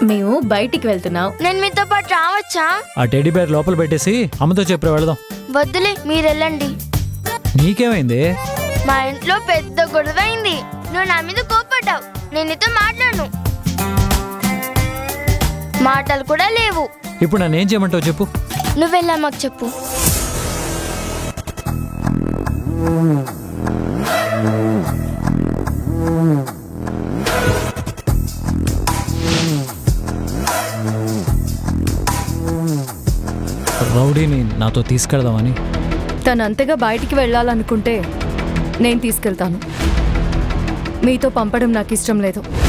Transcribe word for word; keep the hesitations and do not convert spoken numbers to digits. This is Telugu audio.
మేము బయటికి వెళ్తున్నాం. నేను మీతో పాటు రావచ్చా? ఆ టెడ్డీ బేర్ లోపల పెట్టేసి అమ్మతో చెప్పు వెళదాం. వద్దులే, మీరు వెళ్ళండి. నీకేమైంది? మా ఇంట్లో పెద్ద గొడవ అయింది. నువ్వు నా మీద కోపడ్డావు. నేను నీతో మాట్లాడను. మాటలు కూడా లేవు. ఇప్పుడు నన్ను ఏం చేయమంటావు చెప్పు. నువ్వు వెళ్ళా మాకు చెప్పు. రౌడీని నాతో తీసుకెళ్దామని. తను అంతగా బయటికి వెళ్ళాలనుకుంటే నేను తీసుకెళ్తాను. మీతో పంపడం నాకు ఇష్టం లేదు.